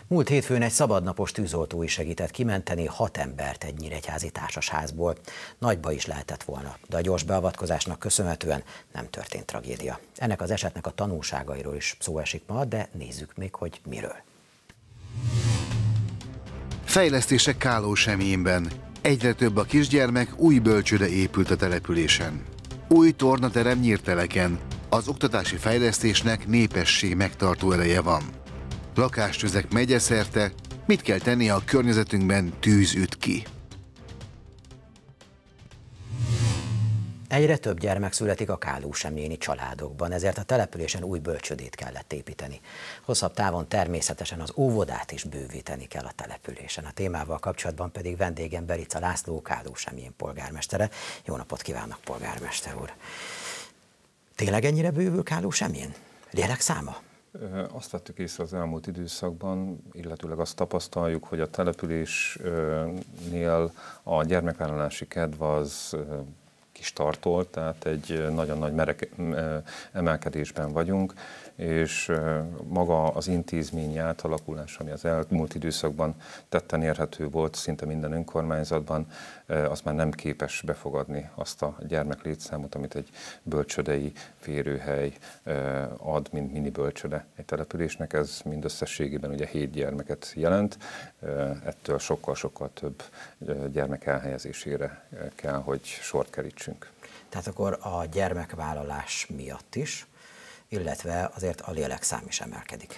Múlt hétfőn egy szabadnapos tűzoltó is segített kimenteni 6 embert egy nyíregyházi társasházból. Nagyba is lehetett volna, de a gyors beavatkozásnak köszönhetően nem történt tragédia. Ennek az esetnek a tanulságairól is szó esik ma, de nézzük még, hogy miről. Fejlesztések Kálósemjénben. Egyre több a kisgyermek, új bölcsőde épült a településen. Új tornaterem Nyírteleken. Az oktatási fejlesztésnek népesség megtartó ereje van. Lakástüzek megyeszerte, mit kell tenni, ha a környezetünkben tűz üt ki? Egyre több gyermek születik a kálósemjéni családokban, ezért a településen új bölcsődét kellett építeni. Hosszabb távon természetesen az óvodát is bővíteni kell a településen. A témával kapcsolatban pedig vendégem Berica László, Kálósemjén polgármestere. Jó napot kívánok, polgármester úr! Tényleg ennyire bővül Kálósemjén? Lélekszáma? Azt vettük észre az elmúlt időszakban, illetőleg azt tapasztaljuk, hogy a településnél a gyermekvállalási kedv az kis tartol, tehát egy nagyon nagy emelkedésben vagyunk, és maga az intézményi átalakulás, ami az elmúlt időszakban tetten érhető volt szinte minden önkormányzatban, az már nem képes befogadni azt a gyermeklétszámot, amit egy bölcsődei férőhely ad, mint mini bölcsöde egy településnek. Ez mindösszességében ugye 7 gyermeket jelent, ettől sokkal-sokkal több gyermek elhelyezésére kell, hogy sort kerítsünk. Tehát akkor a gyermekvállalás miatt is, illetve azért a lélekszám is emelkedik.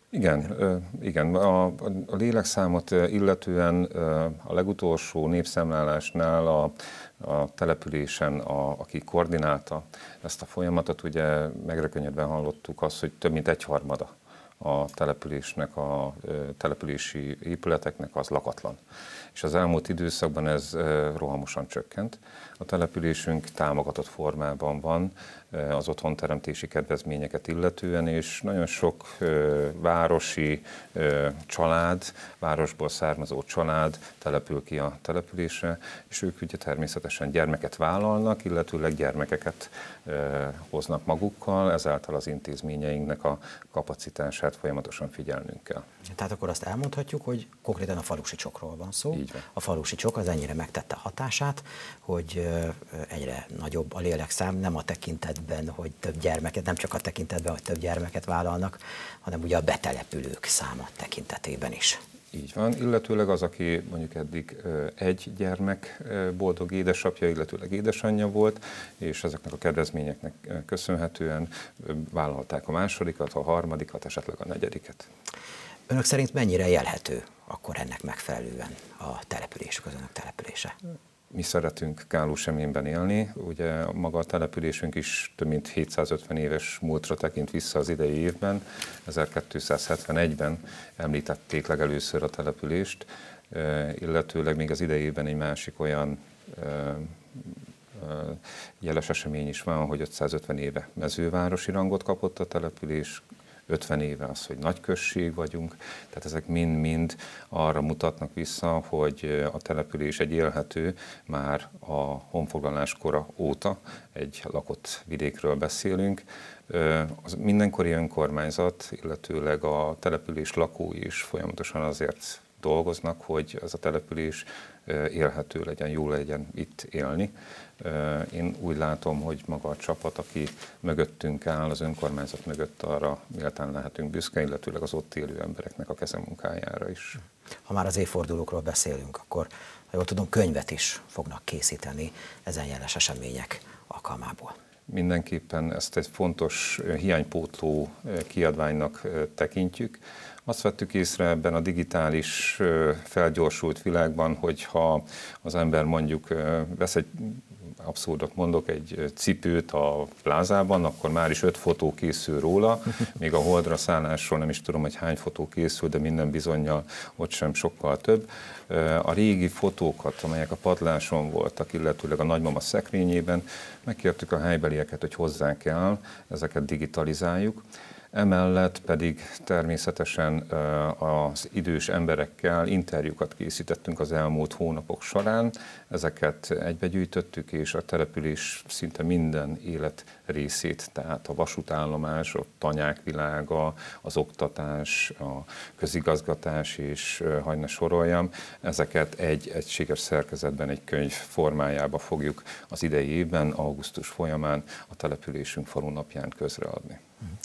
Igen. A lélekszámot illetően a legutolsó népszámlálásnál a településen, aki koordinálta ezt a folyamatot, ugye megrökönyödve hallottuk azt, hogy több mint 1/3 a településnek, a települési épületeknek az lakatlan. És az elmúlt időszakban ez rohamosan csökkent. A településünk támogatott formában van az otthonteremtési kedvezményeket illetően, és nagyon sok városi család, városból származó család települ ki a településre, és ők ugye természetesen gyermeket vállalnak, illetőleg gyermekeket hoznak magukkal, ezáltal az intézményeinknek a kapacitását folyamatosan figyelnünk kell. Tehát akkor azt elmondhatjuk, hogy konkrétan a falusi csokról van szó. A falusi csok az ennyire megtette hatását, hogy egyre nagyobb a lélekszám, nem a tekintetben, hogy több gyermeket, nem csak a tekintetben, hogy több gyermeket vállalnak, hanem ugye a betelepülők száma tekintetében is. Így van, illetőleg az, aki mondjuk eddig egy gyermek boldog édesapja, illetőleg édesanyja volt, és ezeknek a kedvezményeknek köszönhetően vállalták a másodikat, a harmadikat, esetleg a negyediket. Önök szerint mennyire élhető akkor ennek megfelelően a településük, az önök települése? Mi szeretünk Kálósemjénben élni, ugye maga a településünk is több mint 750 éves múltra tekint vissza az idei évben. 1271-ben említették legelőször a települést, illetőleg még az idei évben egy másik olyan jeles esemény is van, hogy 550 éve mezővárosi rangot kapott a település, 50 éve az, hogy nagyközség vagyunk, tehát ezek mind-mind arra mutatnak vissza, hogy a település egy élhető, már a honfoglalás kora óta, egy lakott vidékről beszélünk. Az mindenkori önkormányzat, illetőleg a település lakói is folyamatosan azért dolgoznak, hogy ez a település élhető legyen, jó legyen itt élni. Én úgy látom, hogy maga a csapat, aki mögöttünk áll, az önkormányzat mögött, arra méltán lehetünk büszke, illetőleg az ott élő embereknek a kezemunkájára is. Ha már az évfordulókról beszélünk, akkor, ha jól tudom, könyvet is fognak készíteni ezen jeles események alkalmából. Mindenképpen ezt egy fontos hiánypótló kiadványnak tekintjük. Azt vettük észre ebben a digitális felgyorsult világban, hogyha az ember mondjuk vesz egy, abszurdot mondok, egy cipőt a plázában, akkor már is 5 fotó készül róla, még a holdra szállásról nem is tudom, hogy hány fotó készül, de minden bizonnyal ott sem sokkal több. A régi fotókat, amelyek a padláson voltak, illetőleg a nagymama szekrényében, megkértük a helybelieket, hogy hozzák el, ezeket digitalizáljuk. Emellett pedig természetesen az idős emberekkel interjúkat készítettünk az elmúlt hónapok során. Ezeket egybegyűjtöttük, és a település szinte minden élet részét, tehát a vasútállomás, a tanyák világa, az oktatás, a közigazgatás, és hadd ne soroljam, ezeket egy egységes szerkezetben, egy könyv formájába fogjuk az idei évben, augusztus folyamán a településünk falunapján közreadni.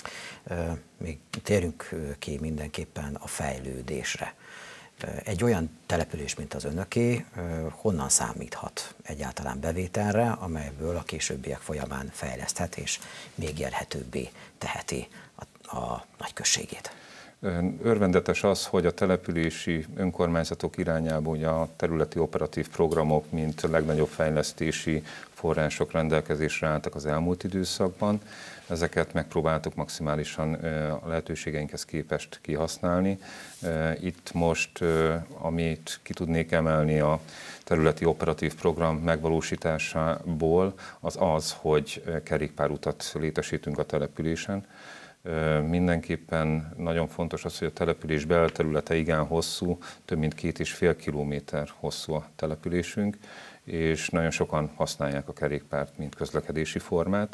Még térjünk ki mindenképpen a fejlődésre. Egy olyan település, mint az önöké, honnan számíthat egyáltalán bevételre, amelyből a későbbiek folyamán fejleszthet és még élhetőbbé teheti a nagyközségét? Örvendetes az, hogy a települési önkormányzatok irányába ugye a területi operatív programok, mint legnagyobb fejlesztési források rendelkezésre álltak az elmúlt időszakban. Ezeket megpróbáltuk maximálisan a lehetőségeinkhez képest kihasználni. Itt most, amit ki tudnék emelni a területi operatív program megvalósításából, az az, hogy kerékpárutat létesítünk a településen. Mindenképpen nagyon fontos az, hogy a település belterülete igen hosszú, több mint 2,5 kilométer hosszú a településünk, és nagyon sokan használják a kerékpárt, mint közlekedési formát.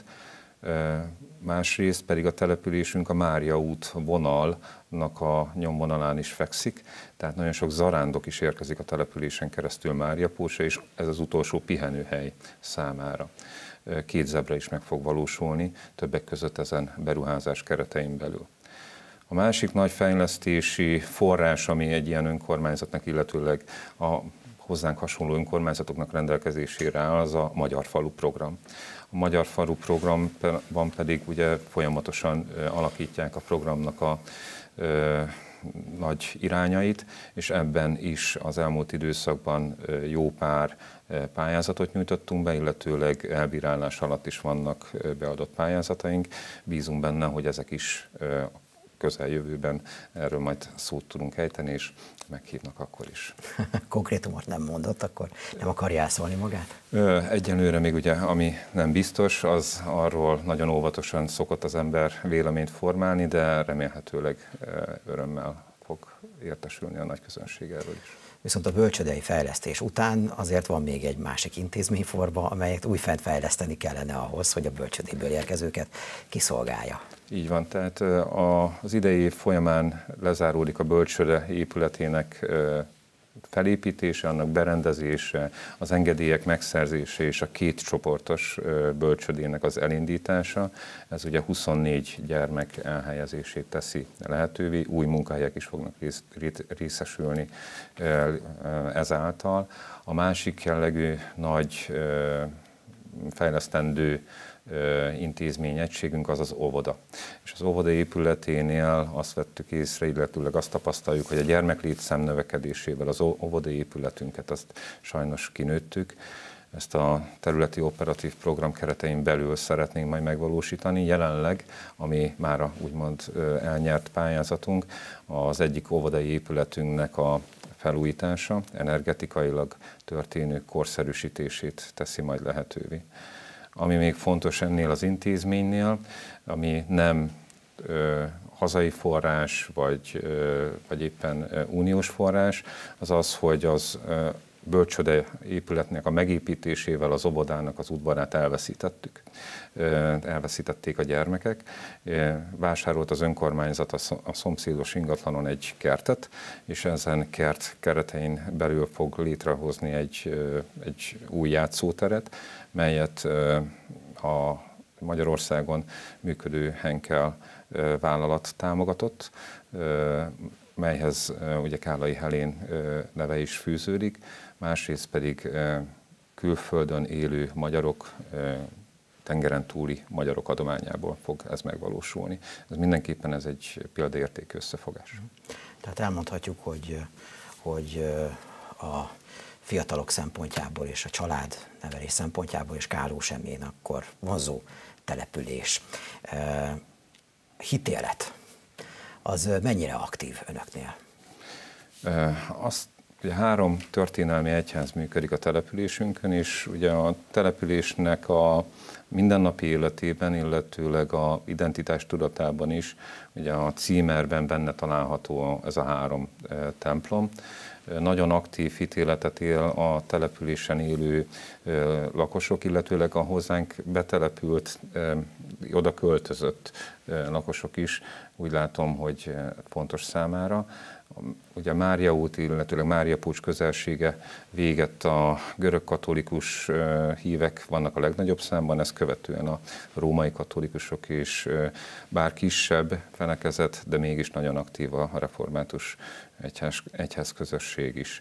Másrészt pedig a településünk a Mária út vonalnak a nyomvonalán is fekszik, tehát nagyon sok zarándok is érkezik a településen keresztül Máriapósra, és ez az utolsó pihenőhely számára. 2 zebra is meg fog valósulni, többek között ezen beruházás keretein belül. A másik nagy fejlesztési forrás, ami egy ilyen önkormányzatnak, illetőleg a hozzánk hasonló önkormányzatoknak rendelkezésére áll, az a Magyar Falu program. A Magyar Falu programban pedig ugye folyamatosan alakítják a programnak a nagy irányait, és ebben is az elmúlt időszakban jó pár pályázatot nyújtottunk be, illetőleg elbírálás alatt is vannak beadott pályázataink. Bízunk benne, hogy ezek is közeljövőben erről majd szót tudunk ejteni, és meghívnak akkor is. Konkrétumot nem mondott, akkor nem akarja elszólni magát? Egyenlőre még ugye, ami nem biztos, az arról nagyon óvatosan szokott az ember véleményt formálni, de remélhetőleg örömmel fog értesülni a nagy közönség erről is. Viszont a bölcsődei fejlesztés után azért van még egy másik intézményforma, amelyet újfent fejleszteni kellene ahhoz, hogy a bölcsődéből érkezőket kiszolgálja. Így van, tehát az idei év folyamán lezáródik a bölcsőde épületének felépítése, annak berendezése, az engedélyek megszerzése és a 2 csoportos bölcsődének az elindítása. Ez ugye 24 gyermek elhelyezését teszi lehetővé, új munkahelyek is fognak részesülni ezáltal. A másik jellegű nagy fejlesztendő intézményegységünk az az óvoda. És az óvoda épületénél azt vettük észre, illetőleg azt tapasztaljuk, hogy a gyermeklétszám növekedésével az óvoda épületünket azt sajnos kinőttük. Ezt a területi operatív program keretein belül szeretnénk majd megvalósítani. Jelenleg, ami már a úgymond elnyert pályázatunk, az egyik óvodai épületünknek a felújítása, energetikailag történő korszerűsítését teszi majd lehetővé. Ami még fontos ennél az intézménynél, ami nem hazai forrás, vagy éppen uniós forrás, az az, hogy az bölcsőde épületnek a megépítésével az óvodának az udvarát elveszítettük. Elveszítették a gyermekek. Vásárolt az önkormányzat a szomszédos ingatlanon egy kertet, és ezen kert keretein belül fog létrehozni egy új játszóteret, melyet a Magyarországon működő Henkel vállalat támogatott, melyhez ugye Kállai Helén neve is fűződik, másrészt pedig külföldön élő magyarok, tengeren túli magyarok adományából fog ez megvalósulni. Ez mindenképpen egy példaértékű összefogás. Tehát elmondhatjuk, hogy a fiatalok szempontjából és a családnevelés szempontjából és Kálósemjén akkor vonzó település. Hitélet, az mennyire aktív önöknél? Azt Ugye 3 történelmi egyház működik a településünkön, és ugye a településnek a mindennapi életében, illetőleg a identitás tudatában is, ugye a címerben benne található ez a 3 templom. Nagyon aktív hitéletet él a településen élő lakosok, illetőleg a hozzánk betelepült, oda költözött lakosok is, úgy látom, hogy fontos számára. Ugye a Mária út, illetőleg Mária Pucs közelsége végett a görög katolikus hívek vannak a legnagyobb számban, ezt követően a római katolikusok is, bár kisebb felekezet, de mégis nagyon aktív a református egyház közösség is.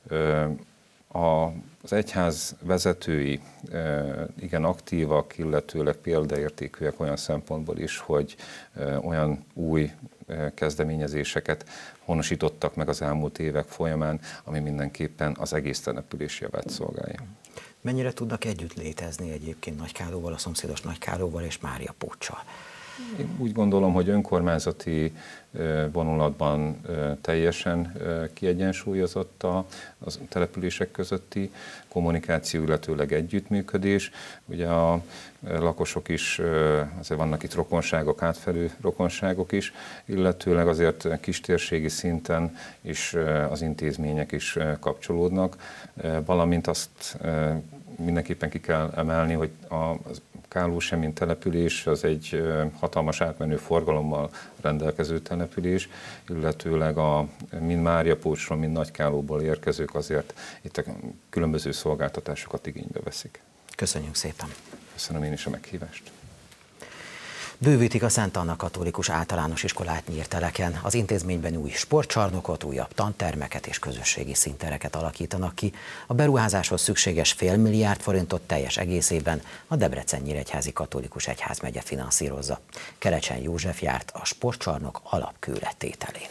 Az egyház vezetői igen aktívak, illetőleg példaértékűek olyan szempontból is, hogy olyan új kezdeményezéseket honosítottak meg az elmúlt évek folyamán, ami mindenképpen az egész település javát szolgálja. Mennyire tudnak együtt létezni egyébként Nagykállóval, a szomszédos Nagykállóval és Mária Puccsal? Én úgy gondolom, hogy önkormányzati vonulatban teljesen kiegyensúlyozott a települések közötti kommunikáció, illetőleg együttműködés. Ugye a lakosok is, azért vannak itt rokonságok, átfelő rokonságok is, illetőleg azért kistérségi szinten is az intézmények is kapcsolódnak, valamint azt mindenképpen ki kell emelni, hogy az Kálósem, mint település, az egy hatalmas átmenő forgalommal rendelkező település, illetőleg mind Máriapucsról, mind Nagykálóból érkezők azért itt a különböző szolgáltatásokat igénybe veszik. Köszönjük szépen! Köszönöm én is a meghívást! Bővítik a Szent Anna Katolikus Általános Iskolát Nyírteleken. Az intézményben új sportcsarnokot, újabb tantermeket és közösségi színtereket alakítanak ki. A beruházáshoz szükséges fél milliárd forintot teljes egészében a Debrecen-Nyíregyházi Katolikus Egyházmegye finanszírozza. Kerecsen József járt a sportcsarnok alapkőletételén.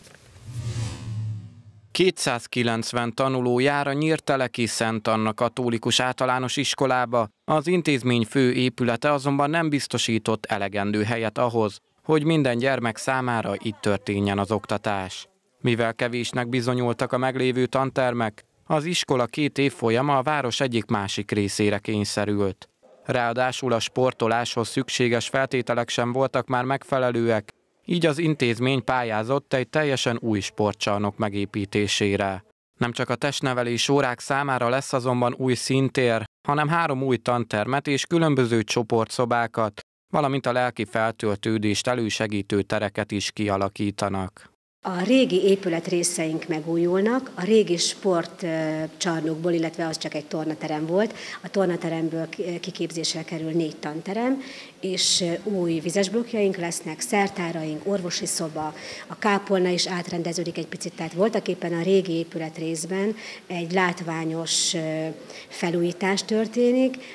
290 tanuló jár a nyírteleki Szent Anna Katolikus Általános Iskolába. Az intézmény fő épülete azonban nem biztosított elegendő helyet ahhoz, hogy minden gyermek számára itt történjen az oktatás. Mivel kevésnek bizonyultak a meglévő tantermek, az iskola 2 évfolyama a város egyik másik részére kényszerült. Ráadásul a sportoláshoz szükséges feltételek sem voltak már megfelelőek, így az intézmény pályázott egy teljesen új sportcsarnok megépítésére. Nem csak a testnevelés órák számára lesz azonban új színtér, hanem 3 új tantermet és különböző csoportszobákat, valamint a lelki feltöltődést elősegítő tereket is kialakítanak. A régi épületrészeink megújulnak, a régi sportcsarnokból, illetve az csak egy tornaterem volt, a tornateremből kiképzésre kerül 4 tanterem, és új vizesblokkjaink lesznek, szertáraink, orvosi szoba, a kápolna is átrendeződik egy picit, tehát voltaképpen a régi épületrészben egy látványos felújítás történik,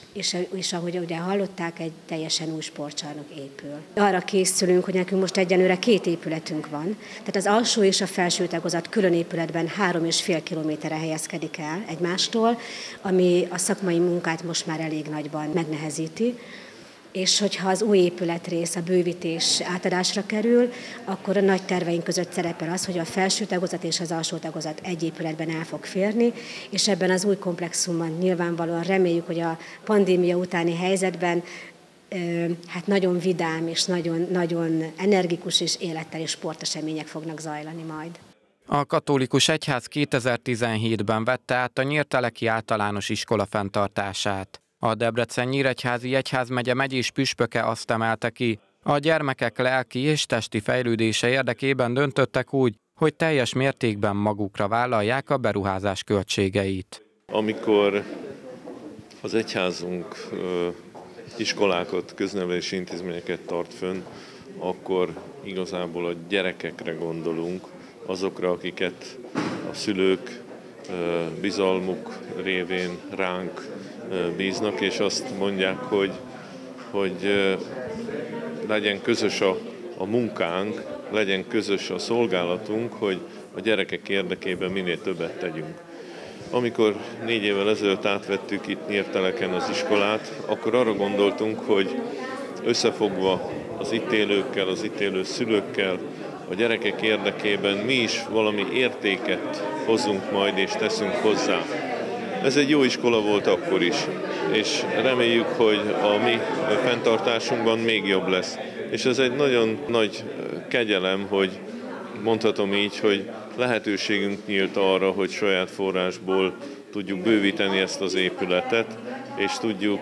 és ahogy ugye hallották, egy teljesen új sportcsarnok épül. Arra készülünk, hogy nekünk most egyenlőre 2 épületünk van, tehát az alsó és a felső tagozat külön épületben 3,5 kilométerre helyezkedik el egymástól, ami a szakmai munkát most már elég nagyban megnehezíti. És hogyha az új épületrész, a bővítés átadásra kerül, akkor a nagy terveink között szerepel az, hogy a felső tagozat és az alsó tagozat egy épületben el fog férni, és ebben az új komplexumban nyilvánvalóan reméljük, hogy a pandémia utáni helyzetben hát nagyon vidám és nagyon energikus és életteli sportesemények fognak zajlani majd. A katolikus egyház 2017-ben vette át a Nyírteleki Általános Iskola fenntartását. A Debrecen-Nyíregyházi Egyházmegye megyés püspöke azt emelte ki, a gyermekek lelki és testi fejlődése érdekében döntöttek úgy, hogy teljes mértékben magukra vállalják a beruházás költségeit. Amikor az egyházunk iskolákat, köznevelési intézményeket tart fönn, akkor igazából a gyerekekre gondolunk, azokra, akiket a szülők bizalmuk révén ránk bíznak, és azt mondják, hogy legyen közös a munkánk, legyen közös a szolgálatunk, hogy a gyerekek érdekében minél többet tegyünk. Amikor 4 évvel ezelőtt átvettük itt Nyírteleken az iskolát, akkor arra gondoltunk, hogy összefogva az itt élőkkel, az itt élő szülőkkel, a gyerekek érdekében mi is valami értéket hozunk majd és teszünk hozzá. Ez egy jó iskola volt akkor is, és reméljük, hogy a mi fenntartásunkban még jobb lesz. És ez egy nagyon nagy kegyelem, hogy mondhatom így, hogy lehetőségünk nyílt arra, hogy saját forrásból tudjuk bővíteni ezt az épületet, és tudjuk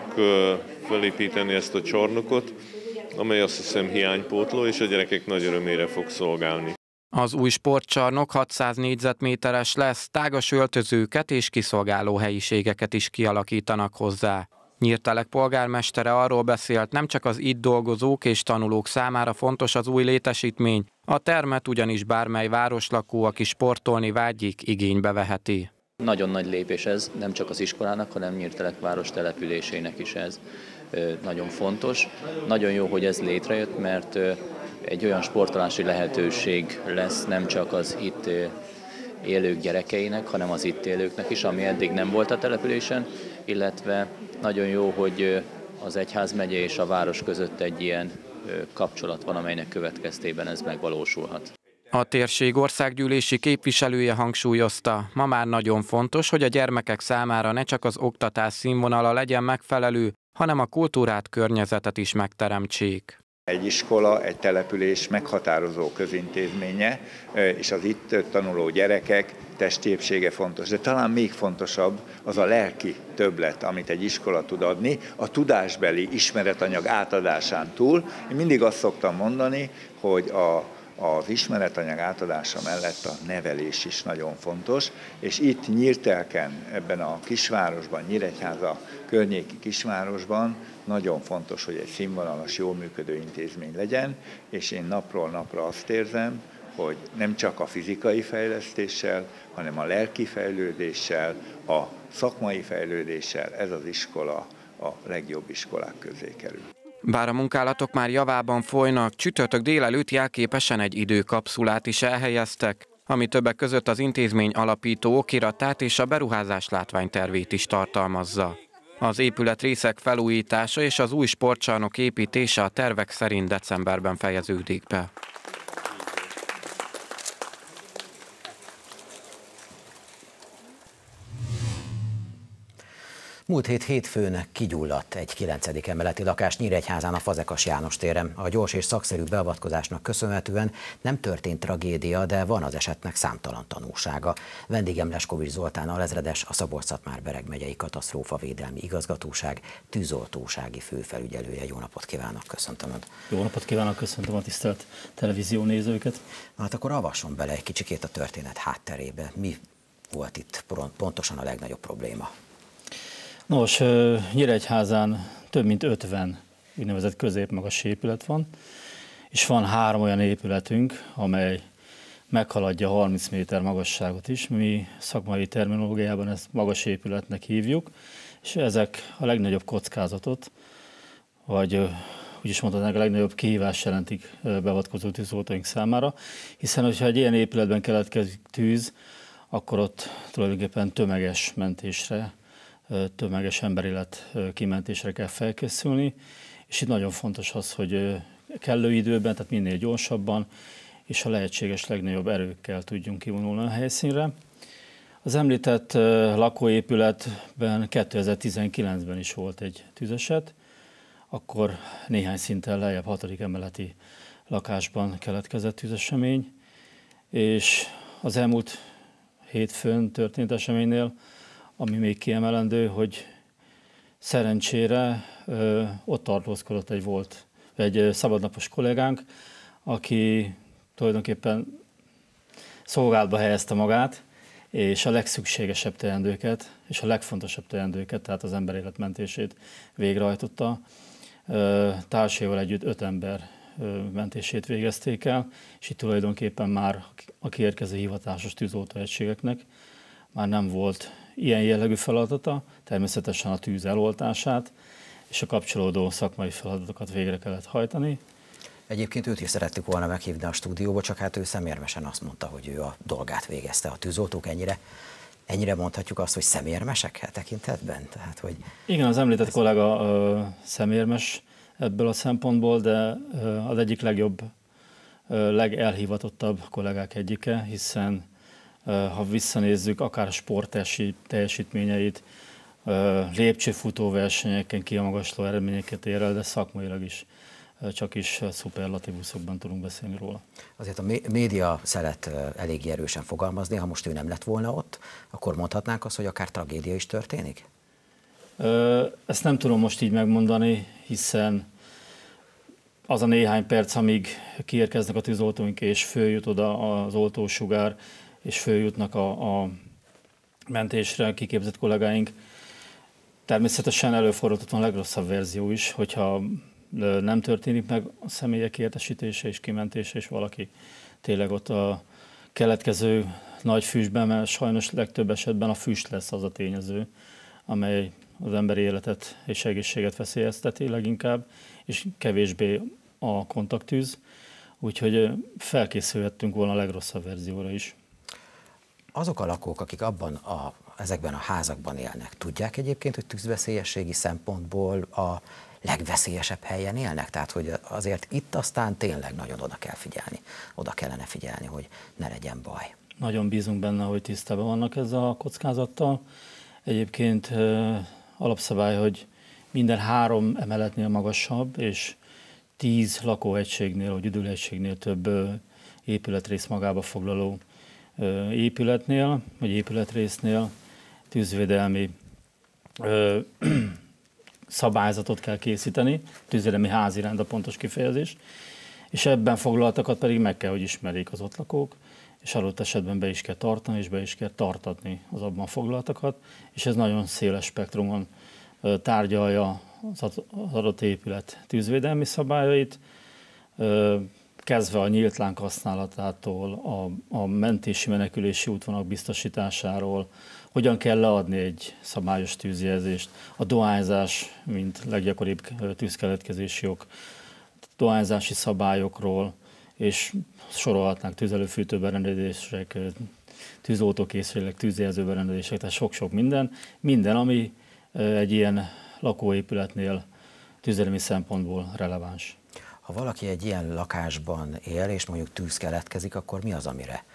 felépíteni ezt a csarnokot, amely azt hiszem hiánypótló, és a gyerekek nagy örömére fog szolgálni. Az új sportcsarnok 600 négyzetméteres lesz, tágas öltözőket és kiszolgáló helyiségeket is kialakítanak hozzá. Nyírtelek polgármestere arról beszélt, nem csak az itt dolgozók és tanulók számára fontos az új létesítmény, a termet ugyanis bármely városlakó, aki sportolni vágyik, igénybe veheti. Nagyon nagy lépés ez, nem csak az iskolának, hanem Nyírtelek város településének is ez nagyon fontos. Nagyon jó, hogy ez létrejött, mert egy olyan sportolási lehetőség lesz nem csak az itt élők gyerekeinek, hanem az itt élőknek is, ami eddig nem volt a településen, illetve nagyon jó, hogy az egyházmegye és a város között egy ilyen kapcsolat van, amelynek következtében ez megvalósulhat. A térség országgyűlési képviselője hangsúlyozta, ma már nagyon fontos, hogy a gyermekek számára ne csak az oktatás színvonala legyen megfelelő, hanem a kultúrát, környezetet is megteremtsék. Egy iskola, egy település meghatározó közintézménye, és az itt tanuló gyerekek testi épsége fontos. De talán még fontosabb az a lelki többlet, amit egy iskola tud adni, a tudásbeli ismeretanyag átadásán túl. Én mindig azt szoktam mondani, hogy az ismeretanyag átadása mellett a nevelés is nagyon fontos, és itt Nyírtelken, ebben a kisvárosban, Nyíregyháza környéki kisvárosban nagyon fontos, hogy egy színvonalas, jól működő intézmény legyen, és én napról napra azt érzem, hogy nem csak a fizikai fejlesztéssel, hanem a lelki fejlődéssel, a szakmai fejlődéssel ez az iskola a legjobb iskolák közé kerül. Bár a munkálatok már javában folynak, csütörtök délelőtt jelképesen egy időkapszulát is elhelyeztek, ami többek között az intézmény alapító okiratát és a beruházás látványtervét is tartalmazza. Az épületrészek felújítása és az új sportcsarnok építése a tervek szerint decemberben fejeződik be. Múlt hétfőn kigyulladt egy 9. emeleti lakás Nyíregyházán a Fazekas János téren. A gyors és szakszerű beavatkozásnak köszönhetően nem történt tragédia, de van az esetnek számtalan tanúsága. Vendégem Leskovics Zoltán alezredes, a Szabolcs-Szatmár-Bereg megyei katasztrófavédelmi igazgatóság tűzoltósági főfelügyelője. Jó napot kívánok, köszöntöm Önt. Jó napot kívánok, köszöntöm a tisztelt televízió nézőket. Hát akkor avasson bele egy kicsikét a történet hátterébe. Mi volt itt pontosan a legnagyobb probléma? Nos, Nyíregyházán több mint 50 úgynevezett középmagas épület van, és van 3 olyan épületünk, amely meghaladja 30 méter magasságot is. Mi szakmai terminológiában ezt magas épületnek hívjuk, és ezek a legnagyobb kockázatot, vagy úgy is mondhatnánk, a legnagyobb kihívást jelentik beavatkozó tűzoltóink számára, hiszen hogyha egy ilyen épületben keletkezik tűz, akkor ott tulajdonképpen tömeges mentésre, tömeges emberélet kimentésre kell felkészülni, és itt nagyon fontos az, hogy kellő időben, tehát minél gyorsabban, és a lehetséges legnagyobb erőkkel tudjunk kivonulni a helyszínre. Az említett lakóépületben 2019-ben is volt egy tűzeset, akkor néhány szinten lejjebb 6. emeleti lakásban keletkezett tűzesemény, és az elmúlt hétfőn történt eseménynél, ami még kiemelendő, hogy szerencsére ott tartózkodott egy szabadnapos kollégánk, aki tulajdonképpen szolgálatba helyezte magát, és a legszükségesebb teendőket, és a legfontosabb teendőket, tehát az emberélet mentését végrehajtotta. Társaival együtt 5 ember mentését végezték el, és itt tulajdonképpen már a kiérkező hivatásos tűzoltóegységeknek már nem volt ilyen jellegű feladata, természetesen a tűz eloltását és a kapcsolódó szakmai feladatokat végre kellett hajtani. Egyébként őt is szerettük volna meghívni a stúdióba, csak hát ő szemérmesen azt mondta, hogy ő a dolgát végezte. A tűzoltók ennyire mondhatjuk azt, hogy szemérmesek tekintetben? Tehát, hogy igen, az említett kollega szemérmes ebből a szempontból, de az egyik legjobb legelhivatottabb kollégák egyike, hiszen ha visszanézzük akár a sport teljesítményeit, lépcsőfutó versenyeken kimagasló eredményeket ér el, de szakmailag is csak is szuperlatívuszokban tudunk beszélni róla. Azért a média szeret elég erősen fogalmazni, ha most ő nem lett volna ott, akkor mondhatnánk azt, hogy akár tragédia is történik? Ezt nem tudom most így megmondani, hiszen az a néhány perc, amíg kiérkeznek a tűzoltóink, és följut oda az oltósugár, és följutnak a mentésre kiképzett kollégáink, természetesen előfordulhat a legrosszabb verzió is, hogyha nem történik meg a személyek értesítése és kimentése, és valaki tényleg ott a keletkező nagy füstben, mert sajnos legtöbb esetben a füst lesz az a tényező, amely az emberi életet és egészséget veszélyezteti leginkább, és kevésbé a kontakttűz, úgyhogy felkészülhettünk volna a legrosszabb verzióra is. Azok a lakók, akik ezekben a házakban élnek, tudják egyébként, hogy tűzveszélyességi szempontból a legveszélyesebb helyen élnek? Tehát, hogy azért itt aztán tényleg nagyon oda kellene figyelni, hogy ne legyen baj. Nagyon bízunk benne, hogy tisztában vannak ezzel a kockázattal. Egyébként alapszabály, hogy minden 3 emeletnél magasabb, és 10 lakóegységnél, vagy üdülőegységnél több épületrész magába foglaló épületnél, vagy épületrésznél tűzvédelmi szabályzatot kell készíteni, tűzvédelmi házirend a pontos kifejezés, és ebben foglaltakat pedig meg kell, hogy ismerjék az ott lakók, és adott esetben be is kell tartani, és be is kell tartatni az abban foglaltakat, és ez nagyon széles spektrumon tárgyalja az adott épület tűzvédelmi szabályait, kezdve a nyílt láng használatától, a mentési menekülési útvonalak biztosításáról, hogyan kell leadni egy szabályos tűzjelzést, a dohányzás, mint leggyakoribb tűzkeletkezési ok, dohányzási szabályokról, és sorolhatnánk tüzelőfűtőberendezések, tűzoltókészülék, tűzjelzőberendezések, tehát sok-sok minden, ami egy ilyen lakóépületnél tűzvédelmi szempontból releváns. Ha valaki egy ilyen lakásban él, és mondjuk tűz keletkezik, akkor mi az,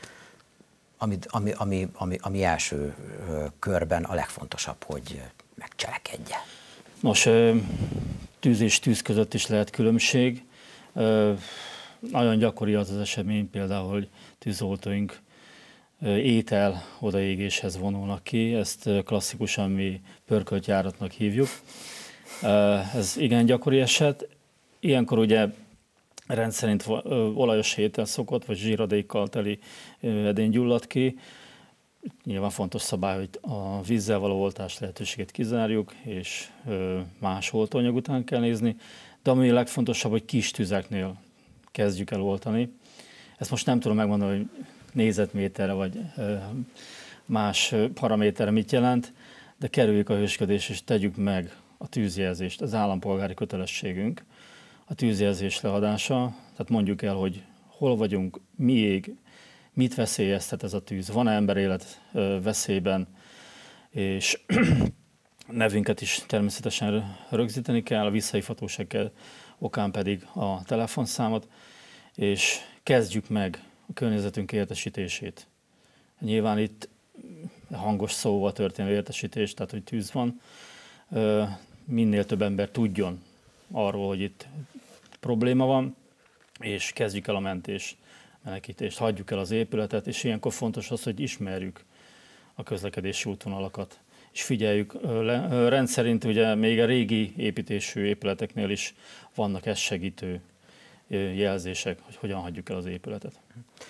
ami első körben a legfontosabb, hogy megcselekedje? Nos, tűz és tűz között is lehet különbség. Nagyon gyakori az esemény például, hogy tűzoltóink étel odaégéshez vonulnak ki, ezt klasszikusan mi pörköltjáratnak hívjuk. Ez igen gyakori eset. Ilyenkor ugye rendszerint olajos étel szokott, vagy zsíradékkal teli edény gyullad ki. Nyilván fontos szabály, hogy a vízzel való oltás lehetőséget kizárjuk, és más oltóanyag után kell nézni. De ami legfontosabb, hogy kis tüzeknél kezdjük el oltani. Ezt most nem tudom megmondani, hogy négyzetméterre vagy más paraméterre mit jelent, de kerüljük a hősködést, és tegyük meg a tűzjelzést. Az állampolgári kötelességünk a tűzjelzés leadása, tehát mondjuk el, hogy hol vagyunk, mi ég, mit veszélyeztet ez a tűz, van-e emberélet veszélyben, és nevünket is természetesen rögzíteni kell, a visszahívhatóság okán pedig a telefonszámot, és kezdjük meg a környezetünk értesítését. Nyilván itt hangos szóval történő értesítés, tehát hogy tűz van, minél több ember tudjon arról, hogy itt probléma van, és kezdjük el a menekítést, hagyjuk el az épületet, és ilyenkor fontos az, hogy ismerjük a közlekedési útvonalakat, és figyeljük, rendszerint ugye még a régi építésű épületeknél is vannak ezt segítő jelzések, hogy hogyan hagyjuk el az épületet.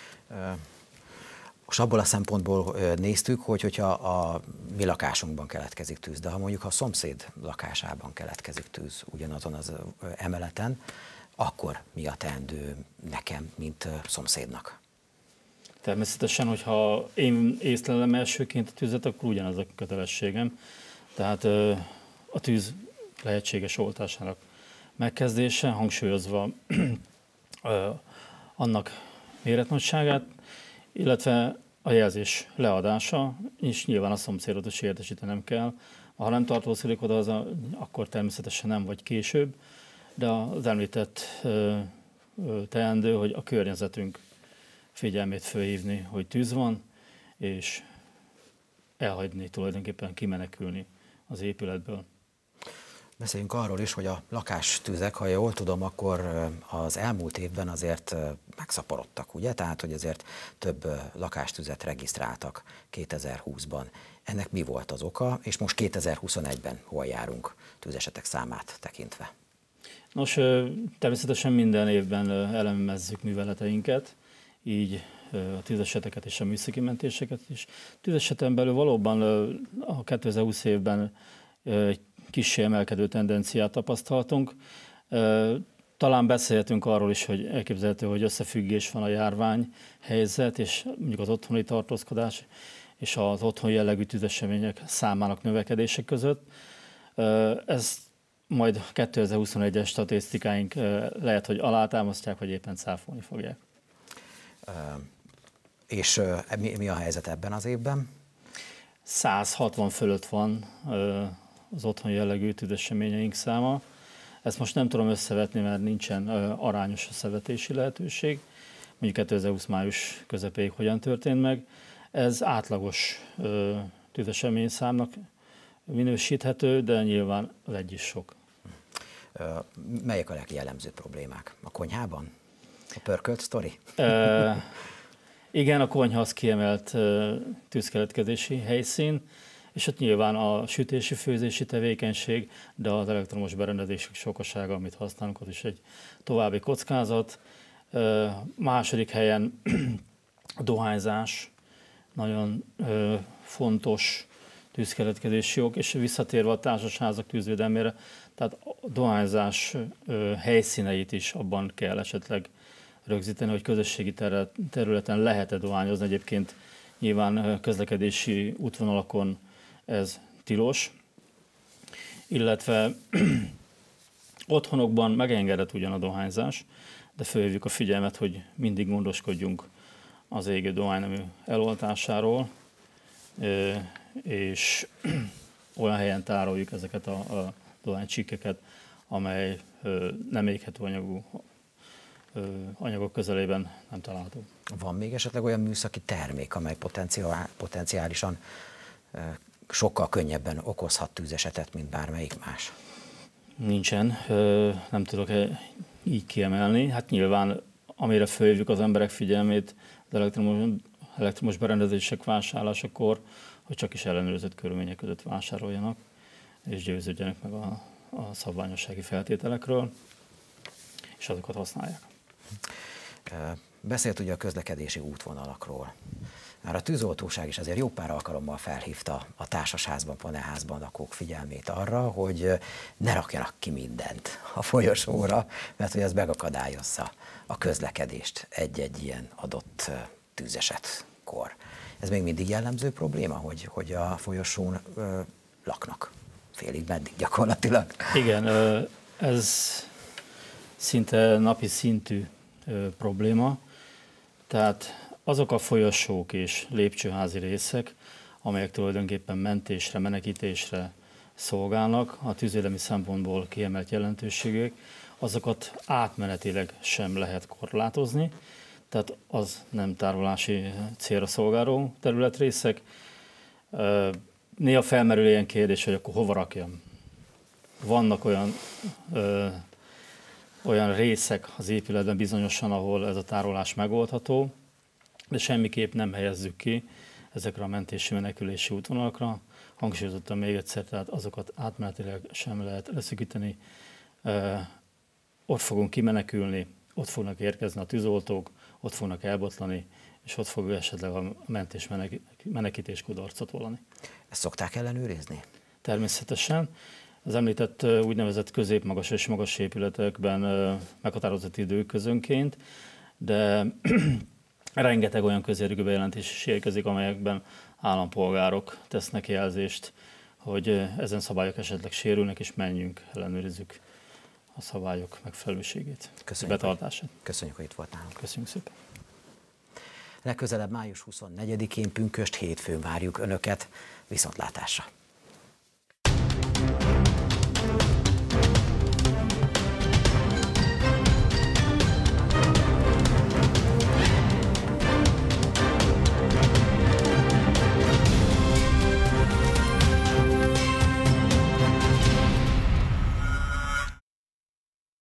Most abból a szempontból néztük, hogyha a mi lakásunkban keletkezik tűz, de ha mondjuk a szomszéd lakásában keletkezik tűz ugyanazon az emeleten, akkor mi a teendő nekem, mint szomszédnak? Természetesen, hogyha én észlelem elsőként a tüzet, akkor ugyanaz a kötelességem. Tehát a tűz lehetséges oltásának megkezdése, hangsúlyozva annak méretnagyságát, illetve a jelzés leadása, és nyilván a szomszédot is értesítenem kell. Ha nem tartózkodik oda, akkor természetesen nem, vagy később, de az említett teendő, hogy a környezetünk figyelmét fölhívni, hogy tűz van, és elhagyni, tulajdonképpen kimenekülni az épületből. Beszéljünk arról is, hogy a lakástüzek, ha jól tudom, akkor az elmúlt évben azért megszaporodtak, ugye? Tehát, hogy azért több lakástüzet regisztráltak 2020-ban. Ennek mi volt az oka, és most 2021-ben hol járunk tűzesetek számát tekintve? Nos, természetesen minden évben elemezzük műveleteinket, így a tűzeseteket és a műszaki mentéseket is. Tűzeseten belül valóban a 2020 évben egy kissé emelkedő tendenciát tapasztaltunk. Talán beszélhetünk arról is, hogy elképzelhető, hogy összefüggés van a járványhelyzet és mondjuk az otthoni tartózkodás és az otthon jellegű tűzesemények számának növekedése között. Ez majd 2021-es statisztikáink lehet, hogy alátámasztják, vagy éppen cáfolni fogják. És mi a helyzet ebben az évben? 160 fölött van az otthon jellegű tűzeseményeink száma. Ezt most nem tudom összevetni, mert nincsen arányos összevetési lehetőség. Mondjuk 2020 május közepéig hogyan történt meg. Ez átlagos tűzesemény számnak minősíthető, de nyilván az egy is sok. Melyek a legjellemzőbb problémák? A konyhában? A pörkölt sztori? Igen, a konyha az kiemelt tűzkeletkezési helyszín, és ott nyilván a sütési, főzési tevékenység, de az elektromos berendezések sokasága, amit használunk, az is egy további kockázat. Második helyen a dohányzás, nagyon fontos tűzkeletkezési ok, és visszatérve a társasházak tűzvédelmére, tehát a dohányzás helyszíneit is abban kell esetleg rögzíteni, hogy közösségi területen lehet-e dohányozni. Egyébként nyilván közlekedési útvonalakon ez tilos, illetve otthonokban megengedett ugyan a dohányzás, de fölhívjuk a figyelmet, hogy mindig gondoskodjunk az égő dohánynemű eloltásáról, és olyan helyen tároljuk ezeket a dohánycsikkeket, amely nem éghető anyagok közelében nem található. Van még esetleg olyan műszaki termék, amely potenciálisan sokkal könnyebben okozhat tűzesetet, mint bármelyik más? Nincsen, nem tudok így kiemelni. Hát nyilván, amire fölhívjuk az emberek figyelmét az elektromos berendezések vásárlásakor, hogy csak is ellenőrzött körülmények között vásároljanak, és győződjenek meg a szabványossági feltételekről, és azokat használják. Beszélt ugye a közlekedési útvonalakról. Már a tűzoltóság is azért jó pár alkalommal felhívta a társasházban, panelházban lakók figyelmét arra, hogy ne rakjanak ki mindent a folyosóra, mert hogy ez megakadályozza a közlekedést egy-egy ilyen adott tűzesetkor. Ez még mindig jellemző probléma, hogy a folyosón laknak félig meddig gyakorlatilag? Igen, ez szinte napi szintű probléma. Tehát azok a folyosók és lépcsőházi részek, amelyek tulajdonképpen mentésre, menekítésre szolgálnak, a tűzvédelmi szempontból kiemelt jelentőségek, azokat átmenetileg sem lehet korlátozni, tehát az nem tárolási célra szolgáló területrészek. Néha felmerül ilyen kérdés, hogy akkor hova rakjam. Vannak olyan részek az épületben bizonyosan, ahol ez a tárolás megoldható, de semmiképp nem helyezzük ki ezekre a mentési menekülési útvonalakra. Hangsúlyozottan még egyszer, tehát azokat átmenetileg sem lehet leszűkíteni. Ott fogunk kimenekülni, ott fognak érkezni a tűzoltók, ott fognak elbotlani, és ott fog esetleg a mentés menekítés kudarcot vallani. Ezt szokták ellenőrizni? Természetesen. Az említett úgynevezett középmagas és magas épületekben meghatározott időközönként, de rengeteg olyan közértű bejelentés is érkezik, amelyekben állampolgárok tesznek jelzést, hogy ezen szabályok esetleg sérülnek, és menjünk, ellenőrizzük a szabályok megfelelőségét, betartását. Köszönjük, hogy itt volt nálunk. Köszönjük szépen. Legközelebb május 24-én pünkösd hétfőn várjuk Önöket. Viszontlátásra!